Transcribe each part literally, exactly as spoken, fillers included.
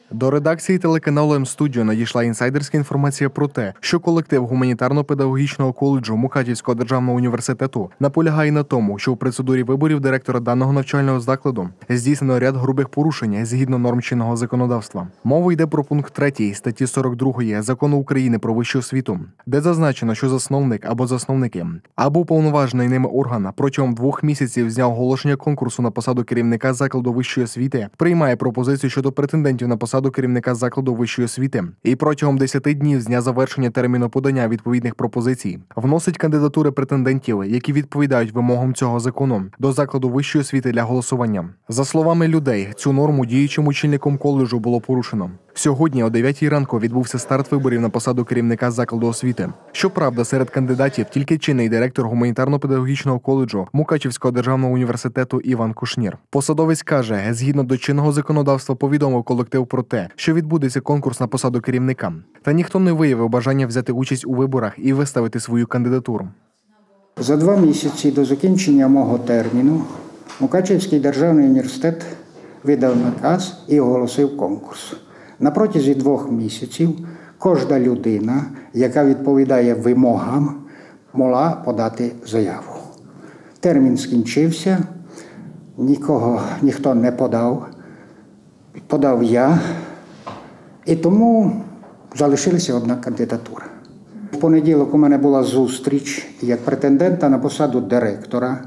До редакції телеканалу М-Студіо надійшла інсайдерська інформація про те, що колектив гуманітарно-педагогічного коледжу Мукачівського державного університету наполягає на тому, що в процедурі виборів директора даного навчального закладу здійснено ряд грубих порушень згідно норм чинного законодавства. Мова йде про пункт третій статті сорок другої Закону України про вищу освіту, де зазначено, що засновник або засновники, або уповноважений ними орган протягом двох місяців з дня оголошення конкурсу на посаду керівника закладу вищої освіти приймає пропозицію щодо претендентів на посаду до керівника закладу вищої освіти і протягом десяти днів з дня завершення терміну подання відповідних пропозицій вносить кандидатури претендентів, які відповідають вимогам цього закону, до закладу вищої освіти для голосування. За словами людей, цю норму діючим очільником коледжу було порушено. Сьогодні о дев'ятій ранку відбувся старт виборів на посаду керівника закладу освіти. Щоправда, серед кандидатів тільки чинний директор гуманітарно-педагогічного коледжу Мукачівського державного університету Іван Кушнір. Посадовець каже, згідно до чинного законодавства повідомив колектив про те, що відбудеться конкурс на посаду керівника. Та ніхто не виявив бажання взяти участь у виборах і виставити свою кандидатуру. За два місяці до закінчення мого терміну Мукачівський державний університет видав наказ і оголосив конкурс. На протязі двох місяців кожна людина, яка відповідає вимогам, могла подати заяву. Термін скінчився, нікого, ніхто не подав. Подав я, і тому залишилася одна кандидатура. В понеділок у мене була зустріч як претендента на посаду директора.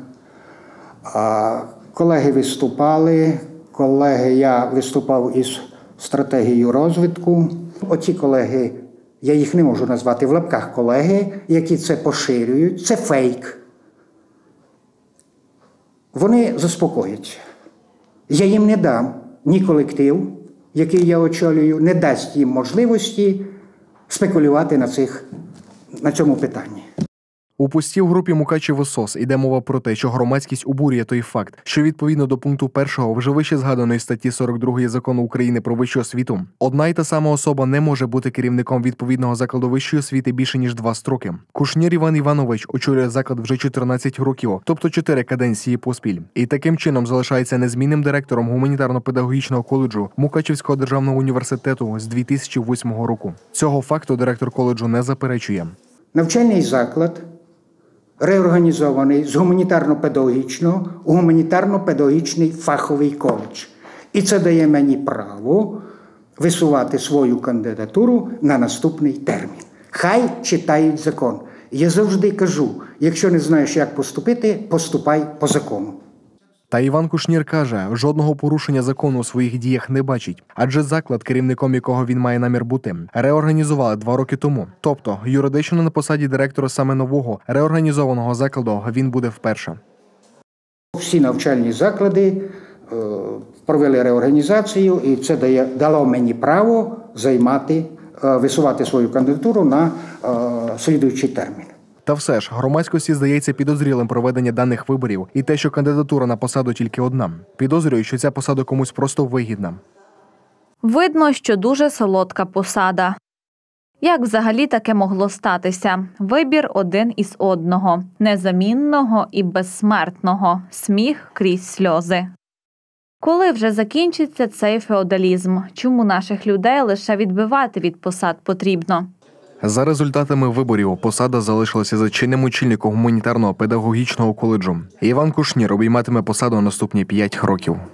Колеги виступали, колеги, я виступав із стратегією розвитку. Оці колеги, я їх не можу назвати в лапках колеги, які це поширюють, це фейк. Вони заспокояться. Я їм не дам, ні колектив, який я очолюю, не дасть їм можливості спекулювати на, цих, на цьому питанні. У пості в групі Мукачево-СОС йде мова про те, що громадськість обурює той факт, що відповідно до пункту першого вже вище згаданої статті сорок другої Закону України про вищу освіту, одна й та сама особа не може бути керівником відповідного закладу вищої освіти більше ніж два строки. Кушнір Іван Іванович очолює заклад вже чотирнадцять років, тобто чотири каденції поспіль. І таким чином залишається незмінним директором гуманітарно-педагогічного коледжу Мукачівського державного університету з дві тисячі восьмого року. Цього факту директор коледжу не заперечує. Навчальний заклад реорганізований з гуманітарно-педагогічного у гуманітарно-педагогічний фаховий коледж. І це дає мені право висувати свою кандидатуру на наступний термін. Хай читають закон. Я завжди кажу, якщо не знаєш, як поступити, поступай по закону. Та Іван Кушнір каже, жодного порушення закону у своїх діях не бачить, адже заклад, керівником якого він має намір бути, реорганізували два роки тому. Тобто, юридично на посаді директора саме нового, реорганізованого закладу він буде вперше. Всі навчальні заклади е, провели реорганізацію, і це дає, дало мені право займати, е, висувати свою кандидатуру на е, слідуючий термін. Та все ж, громадськості здається підозрілим проведення даних виборів і те, що кандидатура на посаду тільки одна. Підозрюють, що ця посада комусь просто вигідна. Видно, що дуже солодка посада. Як взагалі таке могло статися? Вибір один із одного. Незамінного і безсмертного. Сміх крізь сльози. Коли вже закінчиться цей феодалізм? Чому наших людей лише відбивати від посад потрібно? За результатами виборів посада залишилася за чинним очільником гуманітарного педагогічного коледжу. Іван Кушнір обійматиме посаду наступні п'ять років.